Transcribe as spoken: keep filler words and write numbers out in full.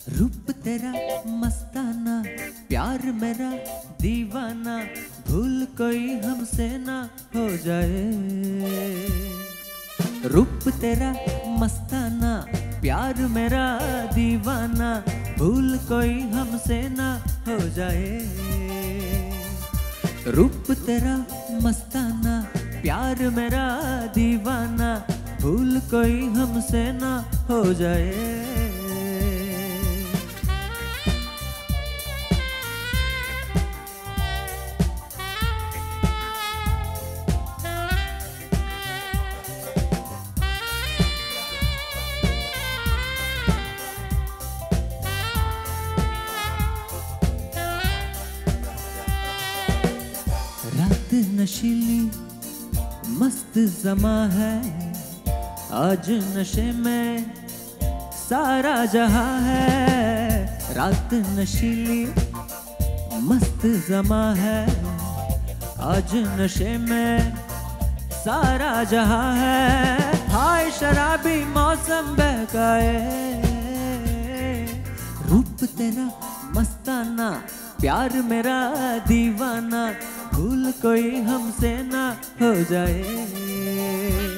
रूप तेरा मस्ताना, प्यार मेरा दीवाना, भूल कोई हमसे ना हो जाए। रूप तेरा मस्ताना, प्यार मेरा दीवाना, भूल कोई हमसे ना हो जाए। रूप तेरा मस्ताना, प्यार मेरा दीवाना, भूल कोई हमसे ना हो जाए। रात नशीली मस्त ज़मा है, आज नशे में सारा जहां है। रात नशीली मस्त ज़मा है, आज नशे में सारा जहां है। हाय शराबी मौसम बहकाए, रूप तेरा मस्ताना, प्यार मेरा दीवाना, भूल कोई हमसे ना हो जाए।